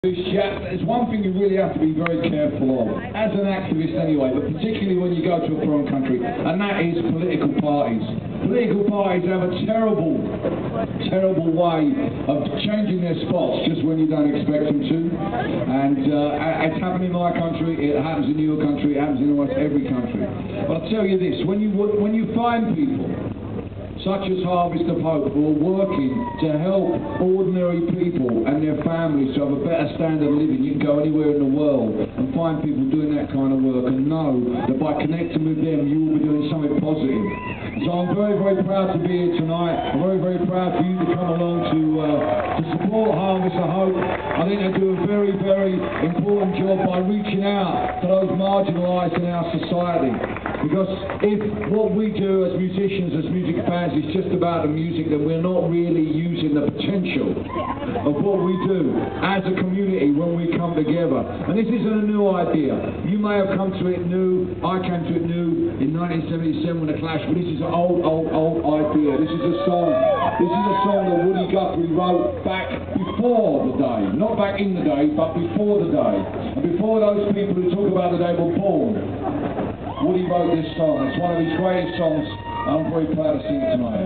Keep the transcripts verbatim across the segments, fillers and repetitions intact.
There's one thing you really have to be very careful of, as an activist anyway, but particularly when you go to a foreign country, and that is political parties. Political parties have a terrible, terrible way of changing their spots just when you don't expect them to. And uh, it's happened in my country, it happens in your country, it happens in almost every country. But I'll tell you this, when you, when you find people such as Harvest of Hope, who are working to help ordinary people and their families to have a better standard of living. You can go anywhere in the world and find people doing that kind of work and know that by connecting with them you will be doing something positive. So I'm very, very proud to be here tonight. I'm very, very proud for you to come along to, uh, to support Harvest of Hope. I think they do a very, very important job by reaching out to those marginalised in our society. Because if what we do as musicians, as music fans, is just about the music, then we're not really using the potential of what we do as a community when we come together. And this isn't a new idea. You may have come to it new, I came to it new in nineteen seventy-seven with The Clash, but this is an old, old, old idea. This is a song, this is a song that Woody Guthrie wrote back before the day. Not back in the day, but before the day. And before those people who talk about the day were born. Woody wrote this song. It's one of his greatest songs. I'm very proud to sing it tonight.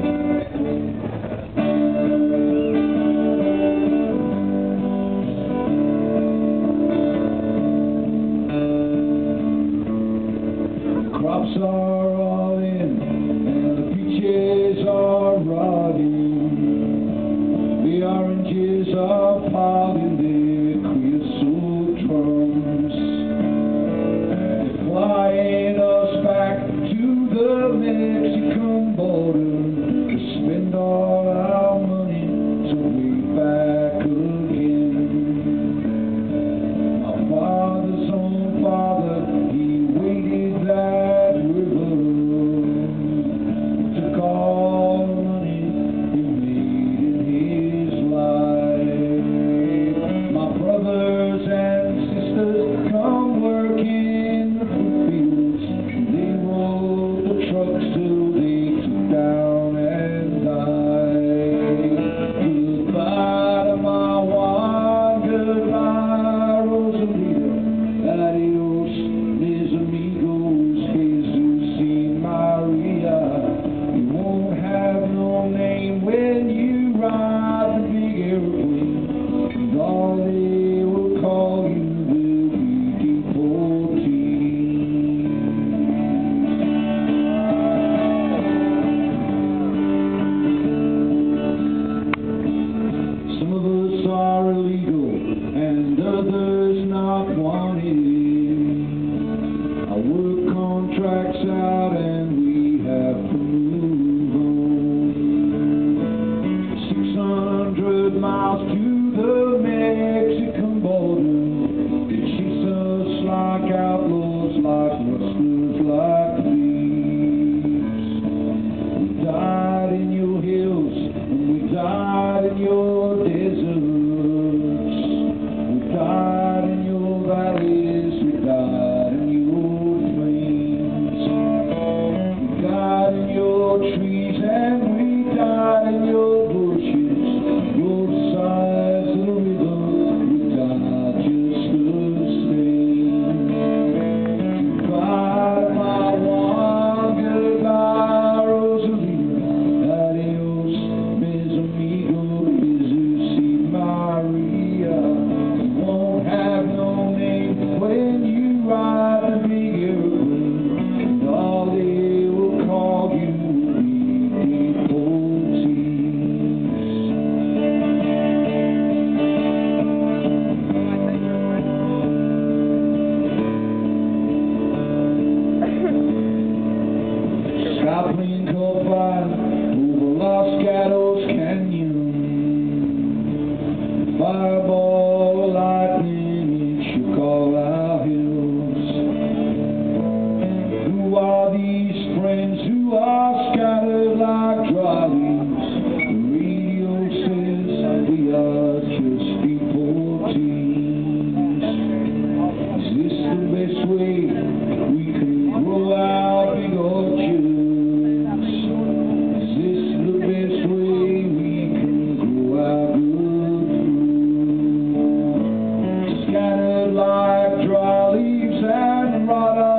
The crops are all in and the peaches are rotting. The oranges are piling their creosote drums. And they're flying us back to the Mexican border to spend all our money to way back again. My father's own father, he waded that river, took all the money he made in his life. My brothers and sisters come work in the fields, they roll the trucks till they took down and died. Goodbye to my Juan, goodbye Rosalita, adios mis amigos, Jesus y Maria. You won't have no name when you ride the big airplane, and all they will call you will be deportees. Some of us are illegal and others not wanted. Our work contracts out and we have to move on. six hundred miles to the Mexican border. They chase us like outlaws, like rustlers, like thieves. We died in your hills and we died in your deserts. We died in your valleys. like dry leaves and rot